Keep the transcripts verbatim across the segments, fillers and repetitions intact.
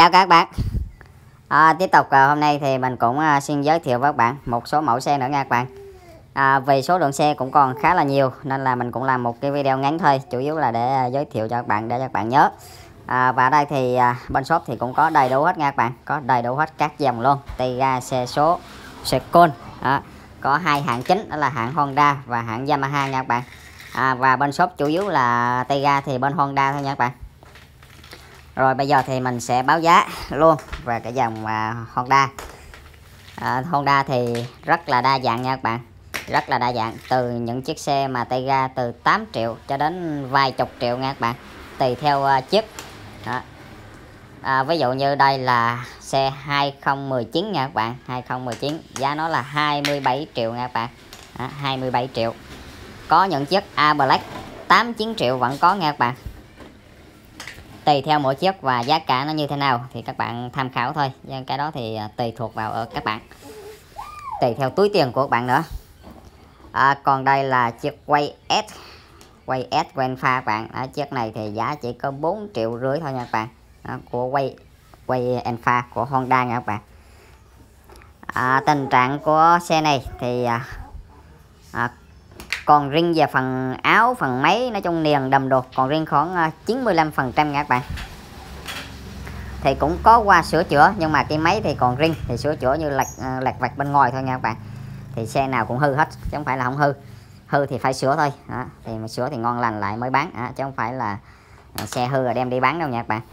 Chào các bạn. à, Tiếp tục à, hôm nay thì mình cũng à, xin giới thiệu với các bạn một số mẫu xe nữa nha các bạn. à, Vì số lượng xe cũng còn khá là nhiều nên là mình cũng làm một cái video ngắn thôi, chủ yếu là để à, giới thiệu cho các bạn, để cho các bạn nhớ. à, Và đây thì à, bên shop thì cũng có đầy đủ hết nha các bạn, có đầy đủ hết các dòng luôn, tay ga, xe số, xe côn. à, Có hai hãng chính, đó là hãng Honda và hãng Yamaha nha các bạn. à, Và bên shop chủ yếu là tay ga thì bên Honda thôi nha các bạn. Rồi bây giờ thì mình sẽ báo giá luôn về cái dòng à, Honda. à, Honda thì rất là đa dạng nha các bạn, rất là đa dạng, từ những chiếc xe mà tay ga từ tám triệu cho đến vài chục triệu nha các bạn, tùy theo uh, chiếc. Đó. À, ví dụ như đây là xe hai không một chín nha các bạn, hai không một chín, giá nó là hai mươi bảy triệu nha các bạn. Đó, hai mươi bảy triệu. Có những chiếc A Black tám chín triệu vẫn có nha các bạn, tùy theo mỗi chiếc và giá cả nó như thế nào thì các bạn tham khảo thôi, cái đó thì tùy thuộc vào ở các bạn, tùy theo túi tiền của các bạn nữa. à, Còn đây là chiếc Quay S, Quay S của Enfa các bạn. à, Chiếc này thì giá chỉ có bốn triệu rưỡi thôi nha các bạn. à, Của Quay Quay Enfa của Honda nha các bạn. à, Tình trạng của xe này thì à, à, còn riêng về phần áo, phần máy, nói chung niền đầm đột còn riêng khoảng chín mươi lăm phần trăm nha các bạn. Thì cũng có qua sửa chữa, nhưng mà cái máy thì còn riêng, thì sửa chữa như lặt lặt vặt bên ngoài thôi nha các bạn. Thì xe nào cũng hư hết chứ không phải là không hư, hư thì phải sửa thôi. Đó, thì mà sửa thì ngon lành lại mới bán, à, chứ không phải là xe hư rồi đem đi bán đâu nha các bạn.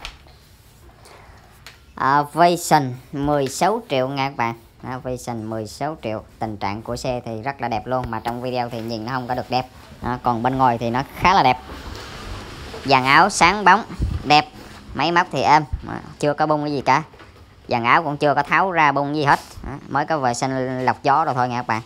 à, Vision mười sáu triệu nha các bạn. à, Vision mười sáu triệu. Tình trạng của xe thì rất là đẹp luôn, mà trong video thì nhìn nó không có được đẹp, à, còn bên ngoài thì nó khá là đẹp. Dàn áo sáng bóng đẹp, máy móc thì êm, chưa có bung cái gì cả, dàn áo cũng chưa có tháo ra bung gì hết, mới có vệ sinh lọc gió rồi thôi nha các bạn.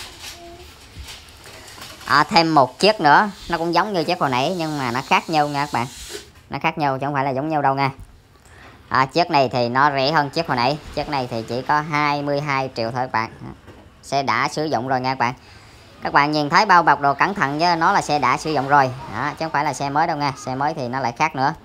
à, Thêm một chiếc nữa, nó cũng giống như chiếc hồi nãy nhưng mà nó khác nhau nha các bạn, nó khác nhau chứ không phải là giống nhau đâu nha. à, Chiếc này thì nó rẻ hơn chiếc hồi nãy, chiếc này thì chỉ có hai mươi hai triệu thôi các bạn. Xe đã sử dụng rồi nha các bạn. Các bạn nhìn thấy bao bọc đồ cẩn thận chứ nó là xe đã sử dụng rồi, đó, chứ không phải là xe mới đâu nha. Xe mới thì nó lại khác nữa.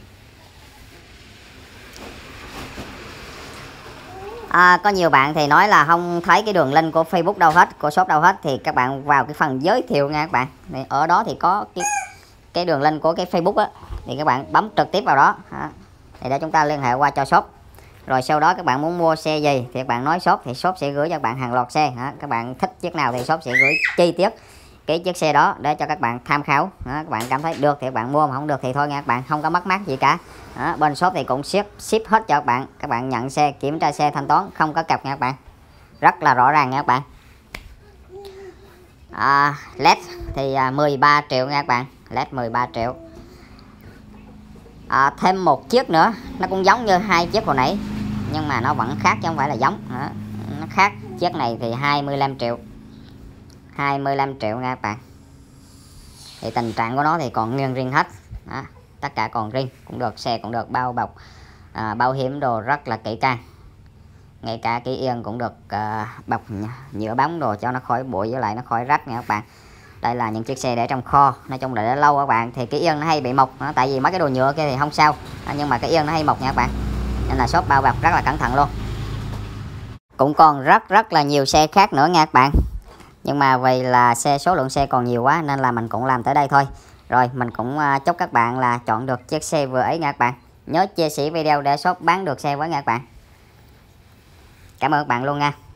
À, có nhiều bạn thì nói là không thấy cái đường link của Facebook đâu hết, của shop đâu hết, thì các bạn vào cái phần giới thiệu nha các bạn. Thì ở đó thì có cái cái đường link của cái Facebook á, thì các bạn bấm trực tiếp vào đó, đó thì để chúng ta liên hệ qua cho shop. Rồi sau đó các bạn muốn mua xe gì thì các bạn nói shop, thì shop sẽ gửi cho các bạn hàng loạt xe. Đó, các bạn thích chiếc nào thì shop sẽ gửi chi tiết cái chiếc xe đó để cho các bạn tham khảo. Đó, các bạn cảm thấy được thì các bạn mua, mà không được thì thôi nha các bạn, không có mất mát gì cả. Đó, bên shop thì cũng ship ship hết cho các bạn. Các bạn nhận xe, kiểm tra xe, thanh toán không có cọc nha các bạn, rất là rõ ràng nha các bạn. à, led thì à, mười ba triệu nha các bạn, led mười ba triệu. à, Thêm một chiếc nữa, nó cũng giống như hai chiếc hồi nãy nhưng mà nó vẫn khác chứ không phải là giống. Đó, nó khác. Chiếc này thì hai mươi lăm triệu, hai mươi lăm triệu nha các bạn. Thì tình trạng của nó thì còn nguyên riêng hết. Đó, tất cả còn riêng cũng được, xe cũng được bao bọc, à, bảo hiểm đồ rất là kỹ càng, ngay cả cái yên cũng được à, bọc nhựa bóng đồ cho nó khỏi bụi với lại nó khỏi rách nha các bạn. Đây là những chiếc xe để trong kho, nói chung là để lâu các bạn, thì cái yên nó hay bị mục, đó, tại vì mấy cái đồ nhựa kia thì không sao, à, nhưng mà cái yên nó hay mục nha các bạn, nên là shop bao bọc rất là cẩn thận luôn. Cũng còn rất rất là nhiều xe khác nữa nha các bạn, nhưng mà vì là xe số lượng xe còn nhiều quá nên là mình cũng làm tới đây thôi. Rồi mình cũng chúc các bạn là chọn được chiếc xe vừa ấy nha các bạn. Nhớ chia sẻ video để shop bán được xe với nha các bạn. Cảm ơn các bạn luôn nha.